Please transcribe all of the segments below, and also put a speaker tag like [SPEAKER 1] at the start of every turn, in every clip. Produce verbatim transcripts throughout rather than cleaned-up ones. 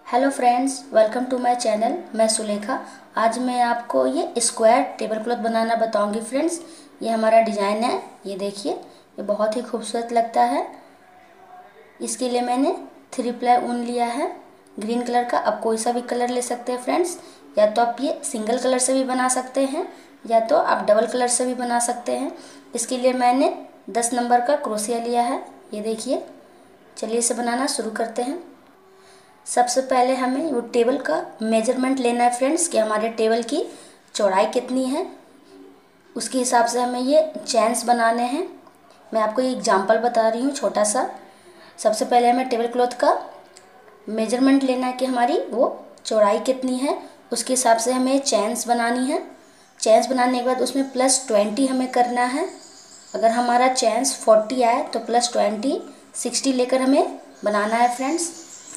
[SPEAKER 1] Hello friends, welcome to my channel. मैं सुलेखा। आज मैं आपको ये स्क्वायर टेबल क्लॉथ बनाना बताऊंगी फ्रेंड्स। ये हमारा डिज़ाइन है, ये देखिए, ये बहुत ही खूबसूरत लगता है। इसके लिए मैंने थ्री प्लाई ऊन लिया है ग्रीन कलर का। आप कोई सा भी कलर ले सकते हैं फ्रेंड्स, या तो आप ये सिंगल कलर से भी बना सकते हैं या तो आप डबल कलर से भी बना सकते हैं। इसके लिए मैंने दस नंबर का क्रोशिया लिया है, ये देखिए। चलिए इसे बनाना शुरू करते हैं। सबसे पहले हमें वो टेबल का मेजरमेंट लेना है फ्रेंड्स, कि हमारे टेबल की चौड़ाई कितनी है, उसके हिसाब से हमें ये चैन्स बनाने हैं। मैं आपको एक एग्जांपल बता रही हूँ छोटा सा। सबसे पहले हमें टेबल क्लॉथ का मेजरमेंट लेना है कि हमारी वो चौड़ाई कितनी है, उसके हिसाब से हमें चैन्स बनानी है। चैन्स बनाने के बाद उसमें प्लस ट्वेंटी हमें करना है। अगर हमारा चैन्स फोर्टी आए तो प्लस ट्वेंटी सिक्सटी लेकर हमें बनाना है फ्रेंड्स।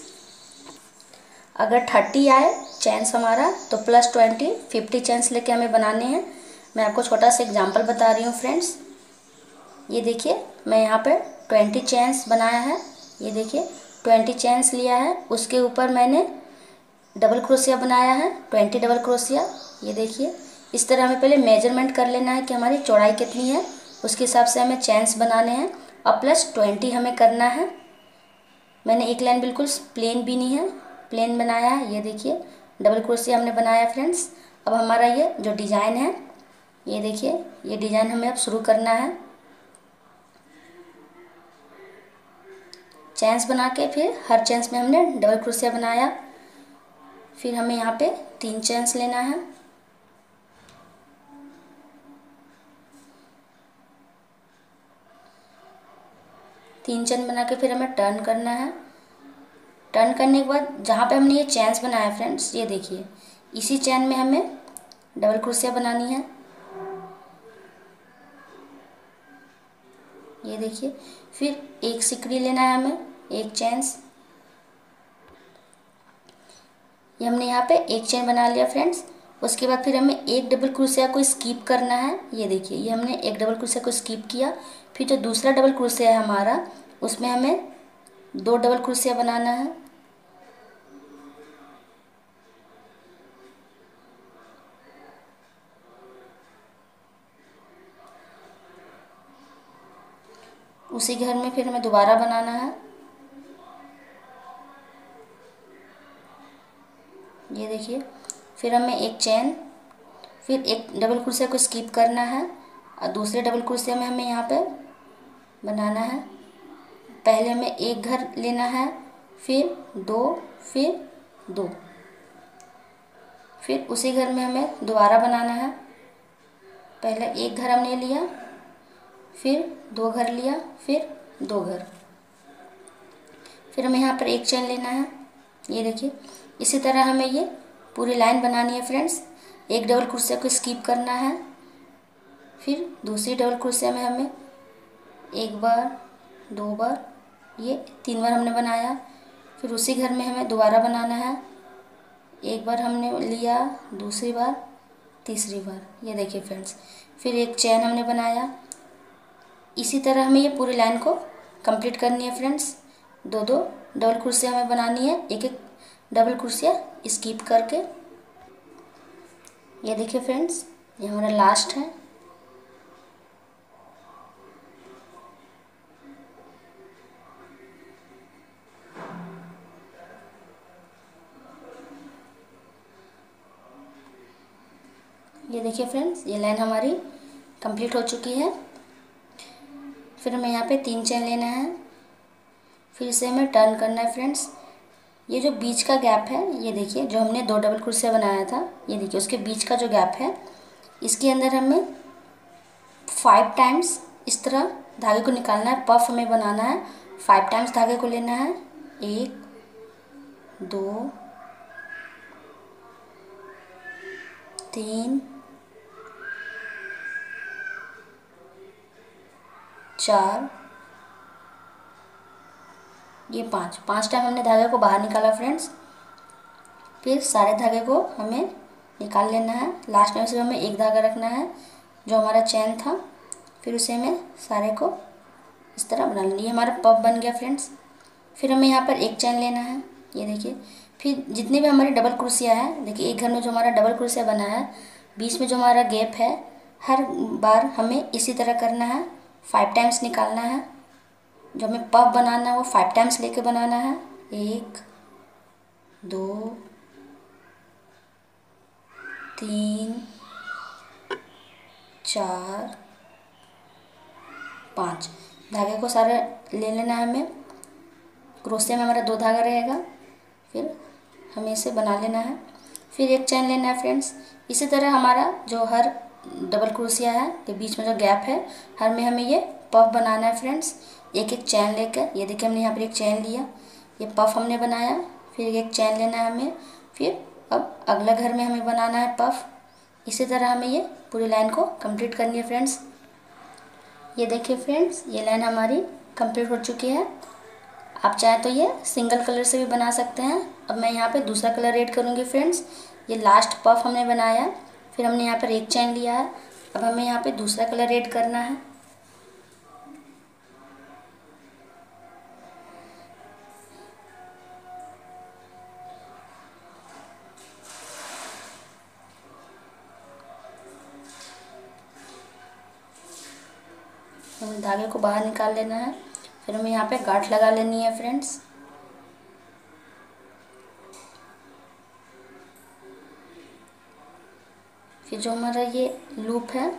[SPEAKER 1] अगर थर्टी आए चैन्स हमारा तो प्लस ट्वेंटी फिफ्टी चैन्स लेके हमें बनाने हैं। मैं आपको छोटा सा एग्जांपल बता रही हूँ फ्रेंड्स। ये देखिए, मैं यहाँ पर ट्वेंटी चैन्स बनाया है, ये देखिए ट्वेंटी चैन्स लिया है। उसके ऊपर मैंने डबल क्रोशिया बनाया है, ट्वेंटी डबल क्रोशिया। ये देखिए, इस तरह हमें पहले मेजरमेंट कर लेना है कि हमारी चौड़ाई कितनी है, उसके हिसाब से हमें चैन्स बनाने हैं और प्लस ट्वेंटी हमें करना है। मैंने एक लाइन बिल्कुल प्लेन भी नहीं है, प्लेन बनाया है, ये देखिए डबल क्रोशिया हमने बनाया फ्रेंड्स। अब हमारा ये जो डिज़ाइन है, ये देखिए, ये डिज़ाइन हमें अब शुरू करना है। चैन्स बना के फिर हर चैन्स में हमने डबल क्रोशिया बनाया। फिर हमें यहाँ पे तीन चैन्स लेना है। तीन चैन बना के फिर हमें टर्न करना है। टर्न करने के बाद जहाँ पे हमने ये चैन्स बनाया फ्रेंड्स, ये देखिए, इसी चैन में हमें डबल क्रोशिया बनानी है। ये देखिए, फिर एक सिकड़ी लेना है हमें, एक चैन्स। ये हमने यहाँ पे एक चैन बना लिया फ्रेंड्स। उसके बाद फिर हमें एक डबल क्रोशिया को स्किप करना है। ये देखिए, ये हमने एक डबल क्रोशिया को स्किप किया। फिर जो दूसरा डबल क्रोशिया है हमारा, उसमें हमें दो डबल क्रोशिया बनाना है। उसी घर में फिर हमें दोबारा बनाना है। ये देखिए, फिर हमें एक चैन, फिर एक डबल क्रोशिया को स्किप करना है और दूसरे डबल क्रोशिया में हमें यहाँ पे बनाना है। पहले हमें एक घर लेना है, फिर दो, फिर दो, फिर उसी घर में हमें दोबारा बनाना है। पहले एक घर हमने लिया, फिर दो घर लिया, फिर दो घर, फिर हमें यहाँ पर एक चैन लेना है। ये देखिए, इसी तरह हमें ये पूरी लाइन बनानी है फ्रेंड्स। एक डबल क्रोशिया को स्किप करना है, फिर दूसरी डबल क्रोशिया में हमें एक बार, दो बार, ये तीन बार हमने बनाया। फिर उसी घर में हमें दोबारा बनाना है। एक बार हमने लिया, दूसरी बार, तीसरी बार, ये देखिए फ्रेंड्स, फिर एक चैन हमने बनाया। इसी तरह हमें ये पूरी लाइन को कंप्लीट करनी है फ्रेंड्स। दो दो डबल क्रोशिया हमें बनानी है, एक एक डबल क्रोशिया स्किप करके। ये देखिए फ्रेंड्स, ये हमारा लास्ट है। ये देखिए फ्रेंड्स, ये लाइन हमारी कंप्लीट हो चुकी है। फिर हमें यहाँ पे तीन चैन लेना है, फिर इसे हमें टर्न करना है फ्रेंड्स। ये जो बीच का गैप है, ये देखिए, जो हमने दो डबल क्रोशिया बनाया था, ये देखिए उसके बीच का जो गैप है, इसके अंदर हमें फाइव टाइम्स इस तरह धागे को निकालना है। पफ हमें बनाना है, फाइव टाइम्स धागे को लेना है। एक, दो, तीन, चार, ये पाँच पाँच टाइम हमने धागे को बाहर निकाला फ्रेंड्स। फिर सारे धागे को हमें निकाल लेना है। लास्ट में सिर्फ हमें एक धागा रखना है जो हमारा चैन था, फिर उसे हमें सारे को इस तरह बना लेना। ये हमारा पफ बन गया फ्रेंड्स। फिर हमें यहाँ पर एक चैन लेना है, ये देखिए, फिर जितनी भी हमारी डबल क्रोशिया है, देखिए एक घर में जो हमारा डबल क्रोशिया बना है, बीच में जो हमारा गैप है, हर बार हमें इसी तरह करना है, फाइव टाइम्स निकालना है। जो हमें पफ बनाना है वो फाइव टाइम्स लेके बनाना है। एक, दो, तीन, चार, पाँच। धागे को सारे ले लेना है हमें। क्रोशिया में हमारा दो धागा रहेगा, फिर हमें इसे बना लेना है। फिर एक चैन लेना है फ्रेंड्स। इसी तरह हमारा जो हर डबल क्रोशिया है के बीच में जो गैप है, हर में हमें ये पफ बनाना है फ्रेंड्स। एक एक चैन लेकर, ये देखिए हमने यहाँ पर एक चैन लिया, ये पफ हमने बनाया। फिर एक चैन लेना है हमें। फिर अब अगला घर में हमें बनाना है पफ। इसी तरह हमें ये पूरी लाइन को कंप्लीट करनी है फ्रेंड्स। ये देखिए फ्रेंड्स, ये लाइन हमारी कंप्लीट हो चुकी है। आप चाहें तो ये सिंगल कलर से भी बना सकते हैं। अब मैं यहाँ पे दूसरा कलर ऐड करूँगी फ्रेंड्स। ये लास्ट पफ हमने बनाया, फिर हमने यहाँ पर एक चैन लिया है। अब हमें यहाँ पे दूसरा कलर ऐड करना है। हमें धागे को बाहर निकाल लेना है, फिर हमें यहाँ पे गांठ लगा लेनी है फ्रेंड्स। फिर जो हमारा ये लूप है,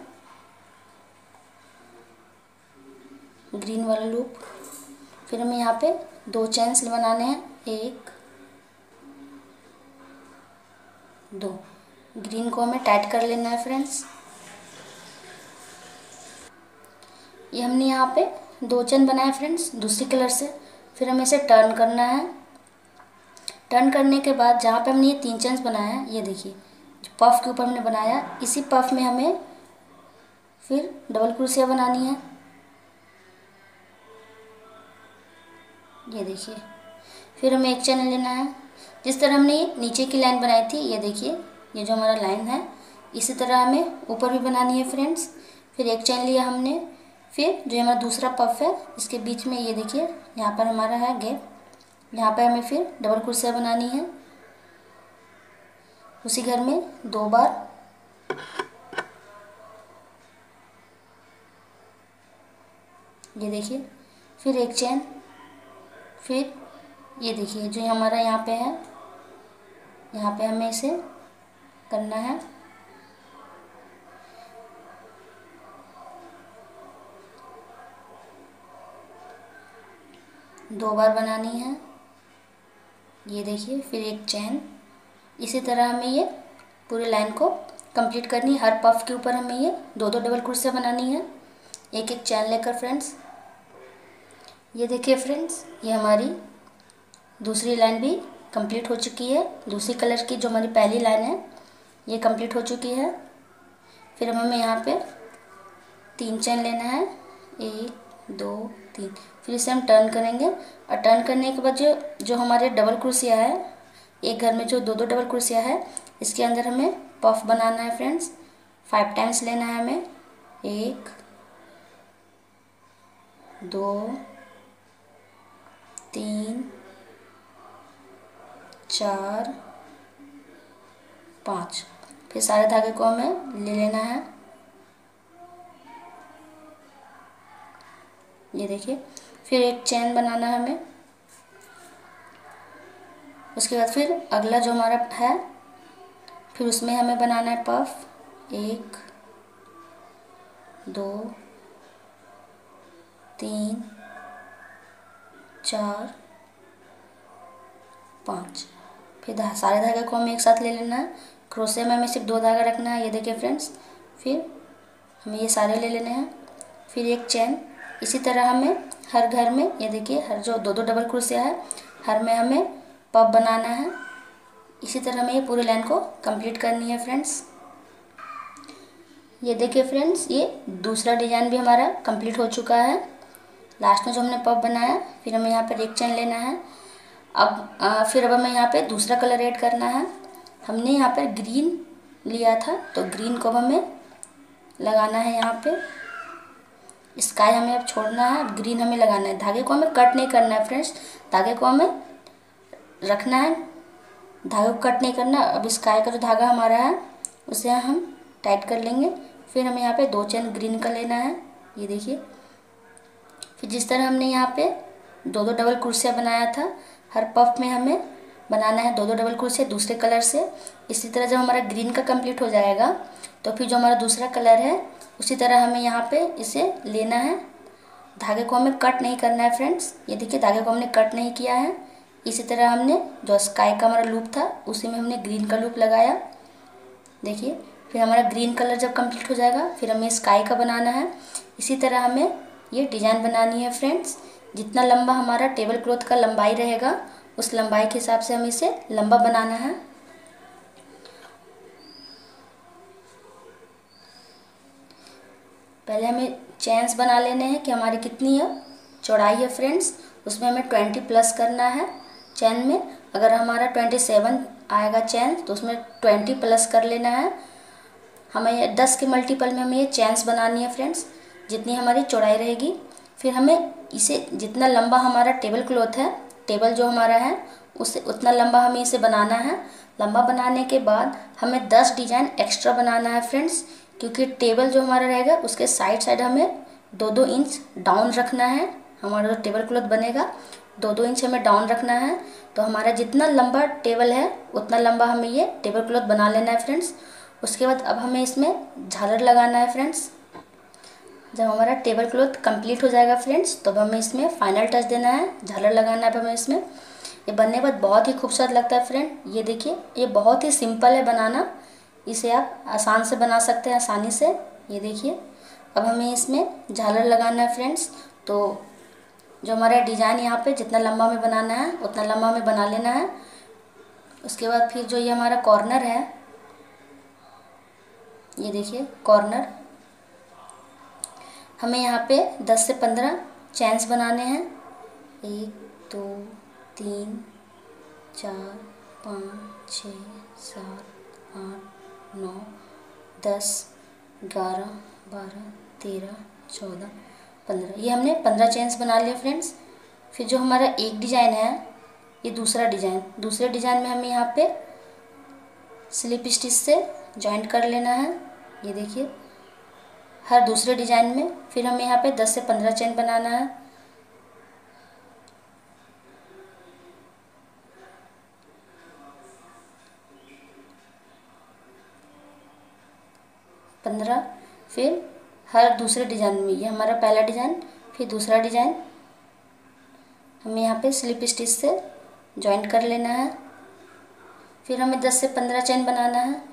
[SPEAKER 1] ग्रीन वाला लूप, फिर हमें यहाँ पे दो चेन्स बनाने हैं। एक, दो। ग्रीन को हमें टाइट कर लेना है फ्रेंड्स। ये हमने यहाँ पे दो चेन बनाए फ्रेंड्स दूसरी कलर से। फिर हमें इसे टर्न करना है। टर्न करने के बाद जहाँ पे हमने ये तीन चेन्स बनाया है, ये देखिए जो पफ के ऊपर हमने बनाया, इसी पफ में हमें फिर डबल क्रोशिया बनानी है। ये देखिए, फिर हमें एक चैन लेना है। जिस तरह हमने ये नीचे की लाइन बनाई थी, ये देखिए ये जो हमारा लाइन है, इसी तरह हमें ऊपर भी बनानी है फ्रेंड्स। फिर एक चैन लिया हमने। फिर जो हमारा दूसरा पफ है, इसके बीच में ये देखिए यहाँ पर हमारा है गैप, यहाँ पर हमें फिर डबल क्रोशिया बनानी है। उसी घर में दो बार। ये देखिए, फिर एक चैन। फिर ये देखिए जो हमारा यहाँ पे है, यहाँ पे हमें इसे करना है। दो बार बनानी है। ये देखिए, फिर एक चैन। इसी तरह हमें ये पूरी लाइन को कंप्लीट करनी है। हर पफ के ऊपर हमें ये दो दो डबल क्रोशिया बनानी है, एक एक चैन लेकर फ्रेंड्स। ये देखिए फ्रेंड्स, ये हमारी दूसरी लाइन भी कंप्लीट हो चुकी है। दूसरी कलर की जो हमारी पहली लाइन है, ये कंप्लीट हो चुकी है। फिर हमें यहाँ पे तीन चैन लेना है, एक, दो, तीन। फिर इसे हम टर्न करेंगे, और टर्न करने के बाद जो जो हमारे डबल क्रोशिया है, एक घर में जो दो दो डबल क्रोशिया है, इसके अंदर हमें पफ बनाना है फ्रेंड्स। फाइव टाइम्स लेना है हमें। एक, दो, तीन, चार, पाँच। फिर सारे धागे को हमें ले लेना है। ये देखिए, फिर एक चैन बनाना है हमें। उसके बाद फिर अगला जो हमारा है, फिर उसमें हमें बनाना है पफ। एक, दो, तीन, चार, पाँच। फिर धा, सारे धागे को हमें एक साथ ले लेना है। क्रोशिया में हमें सिर्फ दो धागा रखना है, ये देखिए फ्रेंड्स। फिर हमें ये सारे ले लेने हैं। फिर एक चैन। इसी तरह हमें हर घर में, ये देखिए हर जो दो दो डबल क्रोशिया है, हर में हमें पफ बनाना है। इसी तरह हमें ये पूरी लाइन को कंप्लीट करनी है फ्रेंड्स। ये देखिए फ्रेंड्स, ये दूसरा डिजाइन भी हमारा कंप्लीट हो चुका है। लास्ट में जो हमने पफ बनाया, फिर हमें यहाँ पर एक चैन लेना है। अब आ, फिर अब हमें यहाँ पे दूसरा कलर ऐड करना है। हमने यहाँ पर ग्रीन लिया था, तो ग्रीन को हमें लगाना है यहाँ पे। स्काई हमें अब छोड़ना है, अब ग्रीन हमें लगाना है। धागे को हमें कट नहीं करना है फ्रेंड्स, धागे को हमें रखना है धागे को कट नहीं करना। अब स्काई का जो धागा हमारा है उसे हम टाइट कर लेंगे। फिर हमें यहाँ पे दो चेन ग्रीन का लेना है, ये देखिए। फिर जिस तरह हमने यहाँ पे दो दो डबल क्रोशिया बनाया था, हर पफ में हमें बनाना है दो दो डबल क्रोशिया दूसरे कलर से। इसी तरह जब हमारा ग्रीन का कंप्लीट हो जाएगा तो फिर जो हमारा दूसरा कलर है उसी तरह हमें यहाँ पे इसे लेना है। धागे को हमें कट नहीं करना है फ्रेंड्स, ये देखिए धागे को हमने कट नहीं किया है। इसी तरह हमने जो स्काई का हमारा लूप था उसी में हमने ग्रीन का लूप लगाया, देखिए। फिर हमारा ग्रीन कलर जब कंप्लीट हो जाएगा फिर हमें स्काई का बनाना है। इसी तरह हमें ये डिज़ाइन बनानी है फ्रेंड्स। जितना लंबा हमारा टेबल क्लॉथ का लंबाई रहेगा उस लंबाई के हिसाब से हमें इसे लंबा बनाना है। पहले हमें चेन्स बना लेने हैं कि हमारी कितनी है चौड़ाई है फ्रेंड्स, उसमें हमें ट्वेंटी प्लस करना है चैन में। अगर हमारा ट्वेंटी सेवन आएगा चैन तो उसमें ट्वेंटी प्लस कर लेना है। हमें दस के मल्टीपल में हमें ये चैन्स बनानी है फ्रेंड्स, जितनी हमारी चौड़ाई रहेगी। फिर हमें इसे जितना लंबा हमारा टेबल क्लॉथ है, टेबल जो हमारा है उससे उतना लंबा हमें इसे बनाना है। लंबा बनाने के बाद हमें दस डिजाइन एक्स्ट्रा बनाना है फ्रेंड्स, क्योंकि टेबल जो हमारा रहेगा उसके साइड साइड हमें दो दो इंच डाउन रखना है। हमारा जो टेबल क्लॉथ बनेगा दो दो इंच हमें डाउन रखना है। तो हमारा जितना लंबा टेबल है उतना लंबा हमें ये टेबल क्लॉथ बना लेना है फ्रेंड्स। उसके बाद अब हमें इसमें झालर लगाना है फ्रेंड्स। जब हमारा टेबल क्लॉथ कंप्लीट हो जाएगा फ्रेंड्स तो अब हमें इसमें फाइनल टच देना है, झालर लगाना है अब हमें इसमें। ये बनने के बाद बहुत ही खूबसूरत लगता है फ्रेंड। ये देखिए ये बहुत ही सिंपल है बनाना, इसे आप आसान से बना सकते हैं आसानी से। ये देखिए अब हमें इसमें झालर लगाना है फ्रेंड्स। तो जो हमारा डिज़ाइन यहाँ पे जितना लंबा हमें बनाना है उतना लंबा हमें बना लेना है। उसके बाद फिर जो ये हमारा कॉर्नर है, ये देखिए कॉर्नर, हमें यहाँ पे दस से पंद्रह चैन्स बनाने हैं। एक दो तीन चार पाँच छः सात आठ नौ दस ग्यारह बारह तेरह चौदह पंद्रह, ये हमने पंद्रह चेन्स बना लिए फ्रेंड्स। फिर जो हमारा एक डिज़ाइन है ये दूसरा डिज़ाइन, दूसरे डिज़ाइन में हमें यहाँ पे स्लिप स्टिच से जॉइंट कर लेना है। ये देखिए हर दूसरे डिज़ाइन में फिर हमें यहाँ पे दस से पंद्रह चेन बनाना है। पंद्रह, फिर हर दूसरे डिज़ाइन में, ये हमारा पहला डिज़ाइन फिर दूसरा डिज़ाइन, हमें यहाँ पे स्लिप स्टिच से जॉइंट कर लेना है। फिर हमें दस से पंद्रह चेन बनाना है।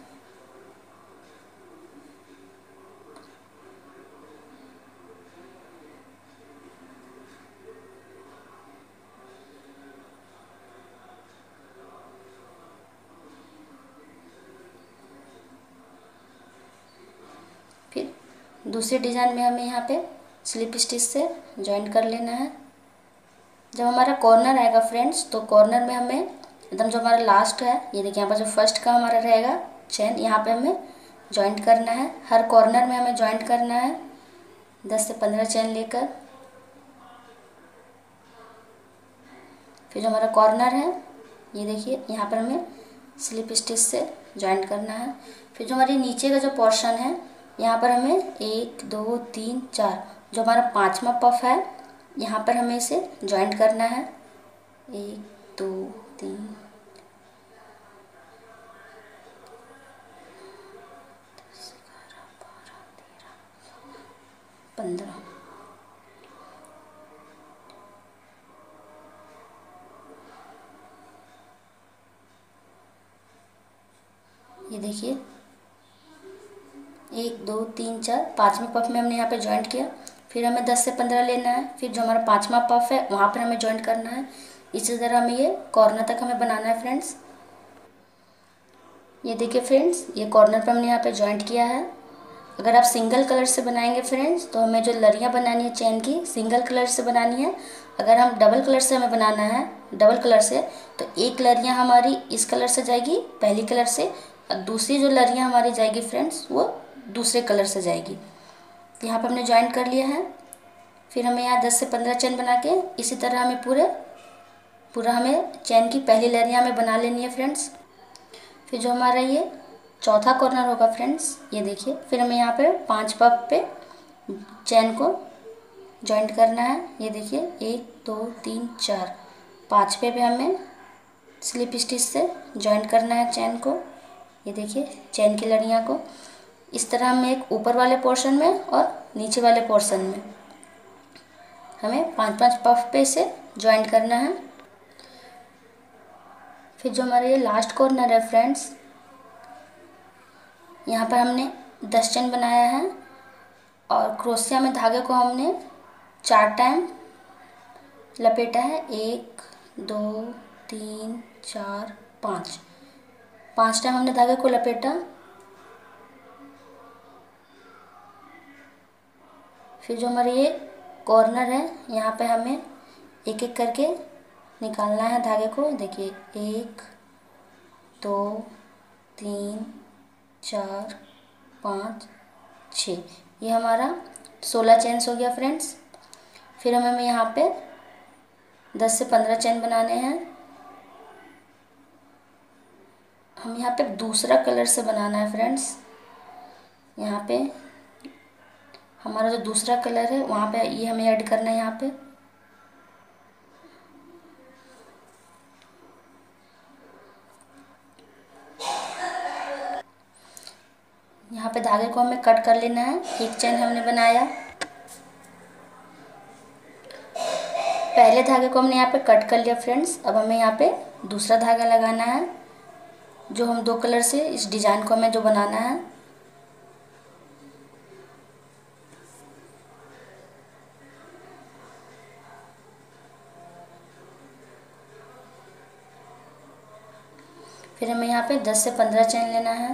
[SPEAKER 1] फिर दूसरे डिज़ाइन में हमें यहाँ पे स्लिप स्टिच से जॉइंट कर लेना है। जब हमारा कॉर्नर आएगा फ्रेंड्स तो कॉर्नर में हमें एकदम जो हमारा लास्ट है, ये देखिए यहाँ पर जो फर्स्ट का हमारा रहेगा चेन, यहाँ पे हमें जॉइंट करना है। हर कॉर्नर में हमें जॉइंट करना है दस से पंद्रह चेन लेकर। फिर जो हमारा कॉर्नर है ये देखिए यहाँ पर हमें स्लिप स्टिच से जॉइंट करना है। फिर जो हमारे नीचे का जो पोर्शन है यहाँ पर हमें एक दो तीन चार, जो हमारा पांचवा पफ है यहाँ पर हमें इसे जॉइंट करना है। एक दो तीन दस ग्यारह बारह तेरह पंद्रह, ये देखिए एक दो तीन चार, पाँचवें पफ में हमने यहाँ पे जॉइंट किया। फिर हमें दस से पंद्रह लेना है। फिर जो हमारा पाँचवा पफ है वहाँ पर हमें जॉइंट करना है। इसी तरह हमें ये कॉर्नर तक हमें बनाना है फ्रेंड्स। ये देखिए फ्रेंड्स ये कॉर्नर पर हमने यहाँ पे जॉइंट किया है। अगर आप सिंगल कलर से बनाएंगे फ्रेंड्स तो हमें जो लड़ियाँ बनानी है चैन की सिंगल कलर से बनानी है। अगर हम डबल कलर से हमें बनाना है डबल कलर से तो एक लड़ियाँ हमारी इस कलर से जाएगी पहली कलर से, और दूसरी जो लड़ियाँ हमारी जाएगी फ्रेंड्स वो दूसरे कलर से जाएगी। यहाँ पर हमने जॉइंट कर लिया है। फिर हमें यहाँ दस से पंद्रह चेन बना के इसी तरह हमें पूरे पूरा हमें चैन की पहली लड़ियाँ हमें बना लेनी है फ्रेंड्स। फिर जो हमारा ये चौथा कॉर्नर होगा फ्रेंड्स, ये देखिए, फिर हमें यहाँ पे पांच पफ पे चैन को जॉइंट करना है। ये देखिए, एक दो तीन चार, पाँच पे भी हमें स्लिप स्टिच से जॉइंट करना है चैन को। ये देखिए, चैन की लड़ियाँ को इस तरह हमें एक ऊपर वाले पोर्शन में और नीचे वाले पोर्शन में हमें पांच पांच पफ पे से जॉइंट करना है। फिर जो हमारा ये लास्ट कॉर्नर है फ्रेंड्स, यहाँ पर हमने दस चेन बनाया है और क्रोशिया में धागे को हमने चार टाइम लपेटा है। एक दो तीन चार पाँच, पाँच टाइम हमने धागे को लपेटा। फिर जो हमारे ये कॉर्नर है, यहाँ पे हमें एक एक करके निकालना है धागे को। देखिए, एक दो तीन चार पाँच छः, ये हमारा सोलह चेन्स हो गया फ्रेंड्स। फिर हमें यहाँ पे दस से पंद्रह चेन बनाने हैं। हम यहाँ पे दूसरा कलर से बनाना है फ्रेंड्स। यहाँ पे हमारा जो दूसरा कलर है वहाँ पे ये हमें ऐड करना है। यहाँ पे यहाँ पे धागे को हमें कट कर लेना है। एक चेन हमने बनाया, पहले धागे को हमने यहाँ पे कट कर लिया फ्रेंड्स। अब हमें यहाँ पे दूसरा धागा लगाना है, जो हम दो कलर से इस डिजाइन को हमें जो बनाना है। फिर हमें यहाँ पे दस से पंद्रह चेन लेना है।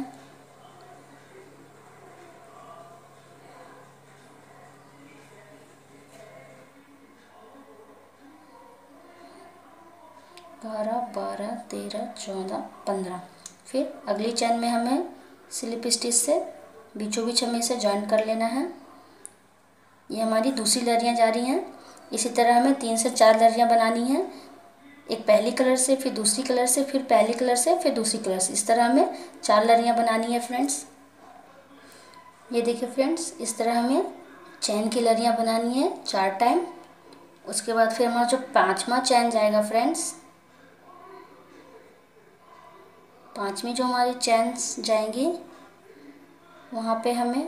[SPEAKER 1] बारह बारह तेरह चौदह पंद्रह। फिर अगली चेन में हमें स्लिप स्टिच से बीचों बीच हमें इसे जॉइन कर लेना है। ये हमारी दूसरी लड़ियाँ जा रही हैं। इसी तरह हमें तीन से चार लड़ियाँ बनानी हैं, एक पहली कलर से, फिर दूसरी कलर से, फिर पहली कलर से, फिर दूसरी कलर से। इस तरह हमें चार लड़ियाँ बनानी है फ्रेंड्स। ये देखिए फ्रेंड्स, इस तरह हमें चैन की लड़ियाँ बनानी है चार टाइम। उसके बाद फिर हमारा जो पाँचवा चैन जाएगा फ्रेंड्स, पाँचवीं जो हमारी चैन्स जाएंगी वहाँ पे हमें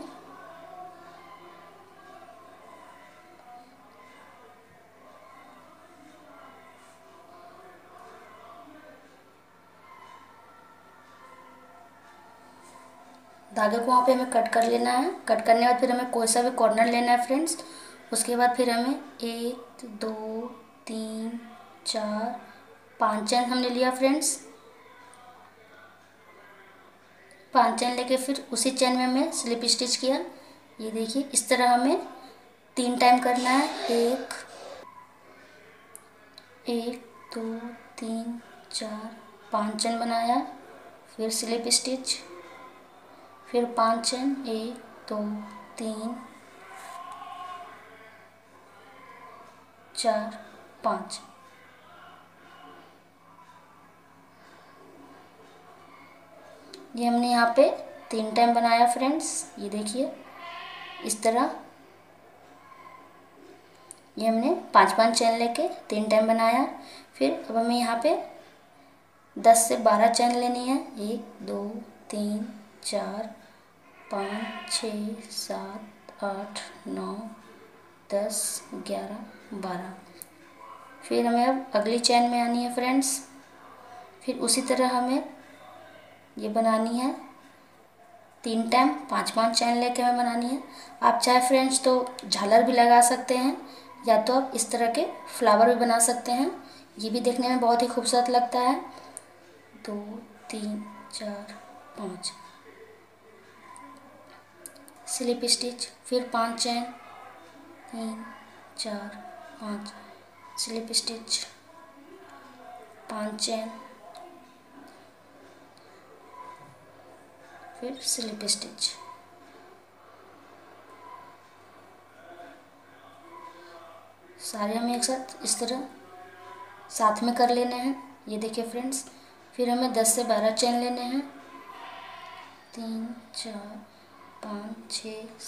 [SPEAKER 1] धागे को वहाँ पे हमें कट कर लेना है। कट करने के बाद फिर हमें कोई सा भी कॉर्नर लेना है फ्रेंड्स। उसके बाद फिर हमें एक दो तीन चार पाँच चैन हमने लिया फ्रेंड्स। पाँच चैन लेके फिर उसी चैन में हमें स्लिप स्टिच किया। ये देखिए, इस तरह हमें तीन टाइम करना है। एक एक दो तीन चार पाँच चैन बनाया, फिर स्लिप स्टिच, फिर पाँच चैन, एक दो तीन चार पाँच। ये हमने यहाँ पे तीन टाइम बनाया फ्रेंड्स। ये देखिए, इस तरह ये हमने पाँच पाँच चैन लेके तीन टाइम बनाया। फिर अब हमें यहाँ पे दस से बारह चैन लेनी है। एक दो तीन चार पाँच छः सात आठ नौ दस ग्यारह बारह। फिर हमें अब अगली चैन में आनी है फ्रेंड्स। फिर उसी तरह हमें ये बनानी है तीन टाइम, पाँच पाँच चैन लेके हमें बनानी है। आप चाहे फ्रेंड्स तो झालर भी लगा सकते हैं, या तो आप इस तरह के फ्लावर भी बना सकते हैं। ये भी देखने में बहुत ही खूबसूरत लगता है। दो तीन चार पाँच स्लिप स्टिच, फिर पाँच चैन, तीन चार पाँच स्लिप स्टिच, पाँच चैन, फिर स्लिप स्टिच। सारे हमें एक साथ इस तरह साथ में कर लेने हैं। ये देखिए फ्रेंड्स, फिर हमें दस से बारह चैन लेने हैं। तीन, चार, पाँच, छः,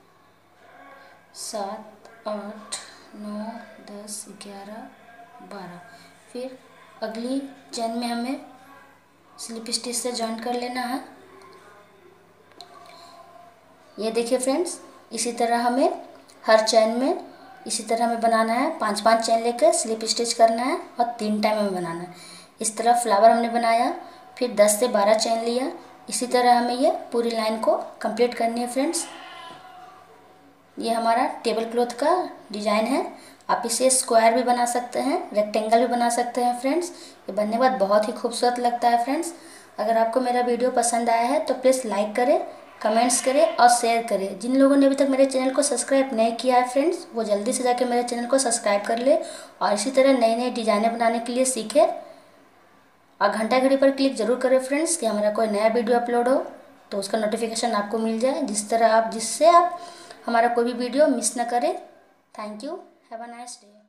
[SPEAKER 1] सात, आठ, नौ, दस, ग्यारह, बारह। फिर अगली चेन में हमें स्लिप स्टिच से जॉइन कर लेना है। ये देखिए फ्रेंड्स, इसी तरह हमें हर चेन में इसी तरह हमें बनाना है। पांच पांच चेन लेकर स्लिप स्टिच करना है और तीन टाइम हमें बनाना है। इस तरह फ्लावर हमने बनाया, फिर दस से बारह चेन लिया। इसी तरह हमें ये पूरी लाइन को कंप्लीट करनी है फ्रेंड्स। ये हमारा टेबल क्लॉथ का डिजाइन है। आप इसे स्क्वायर भी बना सकते हैं, रेक्टेंगल भी बना सकते हैं फ्रेंड्स। ये बनने के बाद बहुत ही खूबसूरत लगता है फ्रेंड्स। अगर आपको मेरा वीडियो पसंद आया है तो प्लीज़ लाइक करें, कमेंट्स करें और शेयर करें। जिन लोगों ने अभी तक मेरे चैनल को सब्सक्राइब नहीं किया है फ्रेंड्स, वो जल्दी से जाकर मेरे चैनल को सब्सक्राइब कर ले और इसी तरह नई नई डिजाइनें बनाने के लिए सीखें। और घंटा घड़ी पर क्लिक जरूर करें फ्रेंड्स कि हमारा कोई नया वीडियो अपलोड हो तो उसका नोटिफिकेशन आपको मिल जाए, जिस तरह आप जिससे आप हमारा कोई भी वीडियो मिस न करें। Thank you, have a nice day.